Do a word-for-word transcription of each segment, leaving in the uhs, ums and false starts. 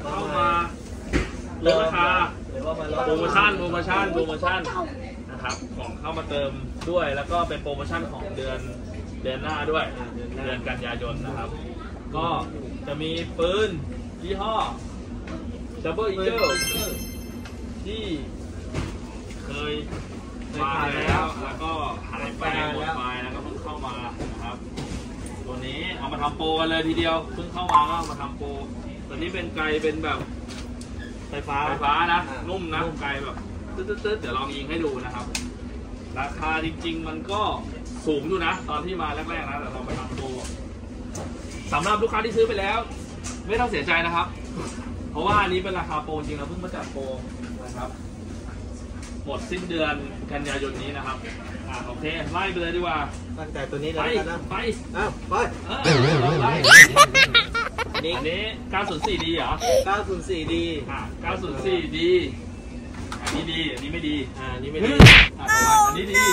เข้ามาลดราคาโปรโมชั่นโปรโมชั่นโปรโมชั่นนะครับของเข้ามาเติมด้วยแล้วก็เป็นโปรโมชั่นของเดือนเดือนหน้าด้วยเดือนกันยายนนะครับก็จะมีปืนยี่ห้อ Double Eagle ที่เคยมาแล้วแล้วก็หายไปหมดไปแล้วก็เพิ่งเข้ามานะครับตัวนี้เอามาทำโปรกันเลยทีเดียวเพิ่งเข้ามาก็มาทำโปรตัวนี้เป็นไกลเป็นแบบไฟฟ้าไฟฟ้านะนุ่มนะไกลแบบตึ๊ดๆเดี๋ยวลองยิงให้ดูนะครับราคาจริงๆมันก็สูงอยู่นะตอนที่มาแรกๆนะแต่เราไปทำโปรสำหรับลูกค้าที่ซื้อไปแล้วไม่ต้องเสียใจนะครับเพราะว่าอันนี้เป็นราคาโปรจริงเราเพิ่งมาจัดโปรนะครับหมดสิ้นเดือนกันยายนนี้นะครับอ่าโอเคไล่ไปเลยดีกว่าตั้งแต่ตัวนี้เลยนะไปอ้าวไปเออไล่อันนี้อันนี้ เก้าศูนย์สี่ ดีเหรอเก้าศูนย์สี่ ดีอ่า เก้าศูนย์สี่ ดี อันนี้ดีอันนี้ไม่ดีอ่าอันนี้ไม่ดีอ่าอันนี้ดี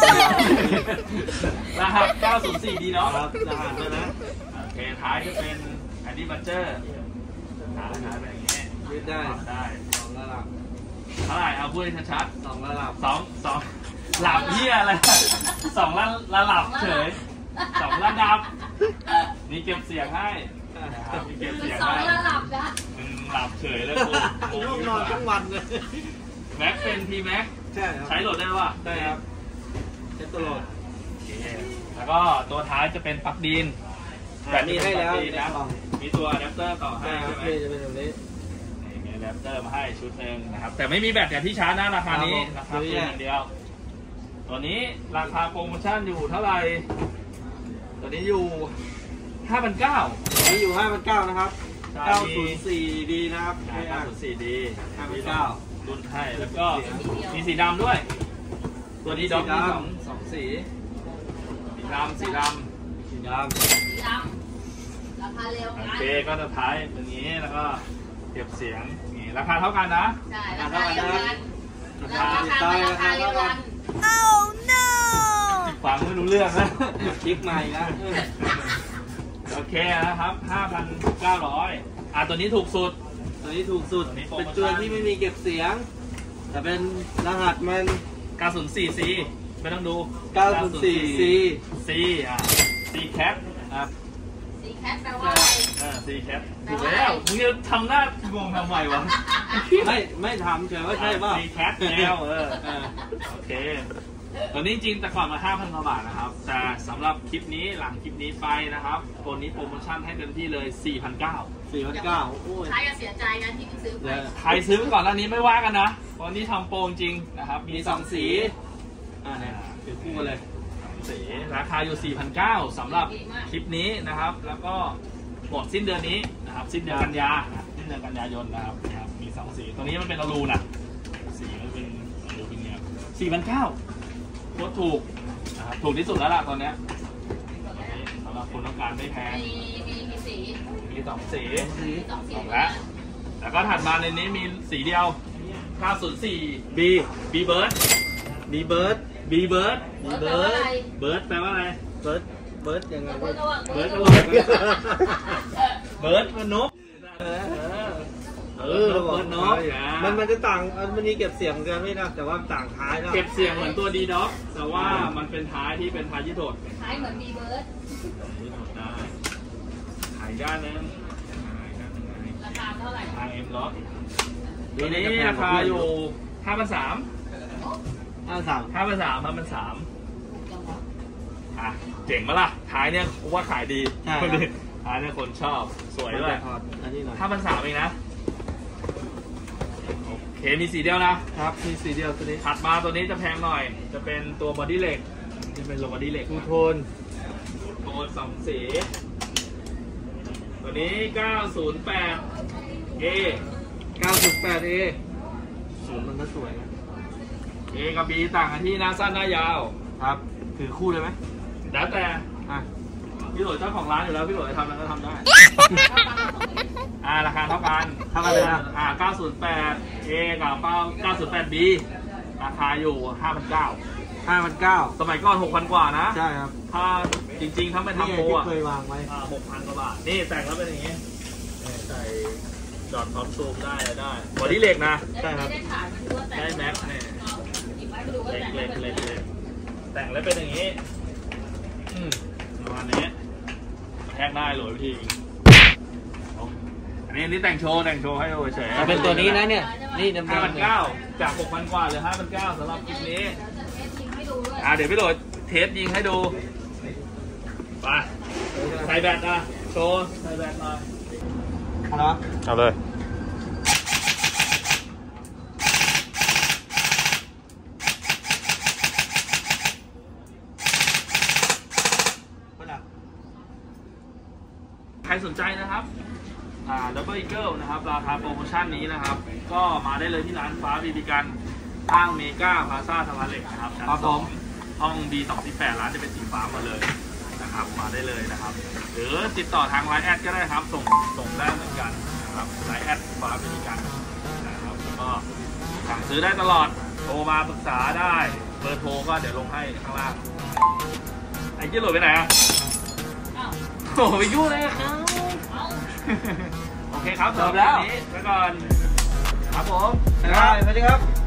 รหัส เก้าศูนย์สี่ ดีเนาะครับรหัสนะโอเคท้ายจะเป็นอันนี้บัตเจอร์ท้ายท้ายแบบนี้ยืดได้ได้สองระดับเท่าไหร่เอาพูดให้ชัดสองระดับสองสองหลับเหี้ยอะไรสองระระดับเฉยสองระดับนี่เก็บเสียงให้มีเก็บเสียงให้สองระดับนะมึงหลับเฉยเลยกูง่วงนอนทั้งวันเลยแม็กเป็นทีแม็กใช่ครับใช้โหลดได้ป่ะได้ครับใช้ตัวโหลดแล้วก็ตัวท้ายจะเป็นปลั๊กดินแบบนี้ให้แล้วนะมีตัวอะแดปเตอร์ต่อให้ใช่ไหมจะเป็นแบบนี้มีอะแดปเตอร์มาให้ชุดหนึ่งนะครับแต่ไม่มีแบตอย่างที่ชาร์จนะราคานี้ราคาเพียงเดียวตัวนี้ราคาโปรโมชั่นอยู่เท่าไหร่ตัวนี้อยู่ ห้าพันเก้าร้อยนี่อยู่ ห้าพันเก้าร้อย นะครับ เก้าศูนย์สี่ ดีนะครับเก้าศูนย์สี่ ดีห้าพันเก้าร้อยรุ่นให้แล้วก็มีสีดำด้วยตัวนี้ดำมีสองสองสีสีดำสีดำสีดสีดำราคาเร็วโอเคก็จะท้ายอย่างนี้แล้วก็เก็บเสียงนี่ราคาเท่ากันนะใช่ราคาเดียวกันราคาราคาเดียวกัน oh no ฟังไม่รู้เรื่องนะคลิกใหม่นะโอเคนะครับ ห้าพันเก้าร้อย อ่ะตัวนี้ถูกสุดตัวนี้ถูกสุดเป็นตัวที่ไม่มีเก็บเสียงแต่เป็นรหัสมันเก้าศูนย์สี่ ซี ไม่ต้องดูเก้าศูนย์สี่ ซี C อ่ะ C Cat ครับ C Cat แปลว่าอะไรเออ C Cat ถูกแล้วมึงจะทำหน้างงทำไมวะไม่ไม่ทำเฉยว่าใช่ป่ะ C Cat แนวเออโอเคตัวนี้จริงแต่ก่อนมา ห้าพัน กว่าบาทนะครับแต่สำหรับคลิปนี้หลังคลิปนี้ไปนะครับตัวนี้โปรโมชั่นให้เต็มที่เลย สี่พันเก้าร้อยสี่พันเก้าร้อย โอ้ยใครจะเสียใจนะที่ซื้อไปใครซื้อก่อนหน้านี้ไม่ว่ากันนะตอนนี้ทำโปรจริงนะครับมีสองสีอ่าเนี่ยถือคู่กันเลยสีราคาอยู่ สี่พันเก้าร้อย สำหรับคลิปนี้นะครับแล้วก็หมดสิ้นเดือนนี้นะครับสิ้นเดือนกันยาสิ้นเดือนกันยายนนะครับมีสองสีตัวนี้มันเป็นอลูนะสีมันเป็นอลูมิเนียม สี่พันเก้าร้อยโคตรถูกนะครับถูกที่สุดแล้วล่ะตอนนี้สำหรับคนต้องการไม่แพงมีมีมีสีมีสองสีสองสีแล้วแล้วก็ถัดมาในนี้มีสีเดียว เก้าศูนย์สี่ B B Bird B Bird B Bird B Bird Bird แปลว่าอะไร Bird Bird ยังไง Bird เบิร์ดเบิร์ดมันนกเออเออเบิร์ดนกมันมันจะต่างมันมีเก็บเสียงกันไม่นะแต่ว่าต่างท้ายนะเก็บเสียงเหมือนตัวดีด็อกแต่ว่ามันเป็นท้ายที่เป็นท้ายยี่ถดท้ายเหมือน B Bird ยี่ถดได้ขายด้านนึงราคาเท่าไหร่ทางเอ็มล็อกตัวนี้ราคาอยู่ห้าพันสามห้าสามห้าพันสามห้าพันสามอ่ะเจ๋งมาล่ะท้ายเนี่ยว่าขายดีใช่ท้ายเนี่ยคนชอบสวยด้วยห้าพันสามเองนะโอเคมีสีเดียวนะครับมีสีเดียวตัวนี้ถัดมาตัวนี้จะแพงหน่อยจะเป็นตัวบอดี้เหล็กจะเป็นโลบอดี้เหล็กทูโทนโทนสองสีตัวนี้เก้าศูนย์แปด A เก้าศูนย์แปด A สูงมันก็สวยนะ A กับ B ต่างกันที่หน้าสั้นหน้ายาวครับถือคู่เลยไหมแล้วแต่พี่หลวงเจ้าของร้านอยู่แล้วพี่หลวงจะทำอะไรก็ทำได้อ่าราคาเท่ากันเท่ากันเลยนะอ่าเก้าศูนย์แปด A กับเก้าศูนย์แปด B ราคาอยู่ ห้าพันเก้าร้อยห้าพันเก้าร้อยสมัยก่อน หกพัน กว่านะใช่ครับถ้าจริงๆถ้าไม่ทำโปรอ่ะเคยวางไว้อ่า หกพัน กว่าบาทนี่แต่งแล้วเป็นอย่างงี้ใส่จอดท็อปซูมได้อะไรได้บอดี้เหล็กนะใช่ครับได้ถ่ายมาดูว่าแต่ได้แม็กเนี่ยหยิบไว้มาดูว่าเล็กแต่เล็กเล็กเล็กแต่งแล้วเป็นอย่างนี้อืมประมาณนี้แทกได้หรือวิธีอันนี้อันนี้แต่งโชว์แต่งโชว์ให้ดูเฉยถ้าเป็นตัวนี้นะเนี่ย นี่ดำห้าพันๆเก้าจากหกพันกว่าเหลือห้าพันเก้าสำหรับคลิปนี้เทสยิงให้ดูด้วยอ่าเดี๋ยวพี่โหลดเทสยิงให้ดูไปใส่แบตอ่ะโชว์ใส่แบตหน่อยเอาเนาะเอาเลย ใครสนใจนะครับอ่า Double Eagle นะครับราคาโปรโมชั่นนี้นะครับก็มาได้เลยที่ร้านฟ้าบีบีกันห้างเมกาพลาซ่าสะพานเหล็กนะครับชั้นสองห้อง บี สองสี่แปดร้านจะเป็นสีฟ้ามาเลยนะครับมาได้เลยนะครับหรือติดต่อทางไลน์แอดก็ได้ครับส่งส่งได้เหมือนกันนะครับไลน์แอดฟ้าบีบีกันนะครับแล้วก็สั่งซื้อได้ตลอดโทรมาปรึกษาได้เบอร์โทรก็เดี๋ยวลงให้ข้างล่างไอ้เจี๊ยบโหลดไปไหนอ่ะอ้าวโอ้โหไปยุ่งเลยครับเอาโอเคครับจบแล้วสำหรับวันนี้ไปก่อน ครับผมสวัสดีครับ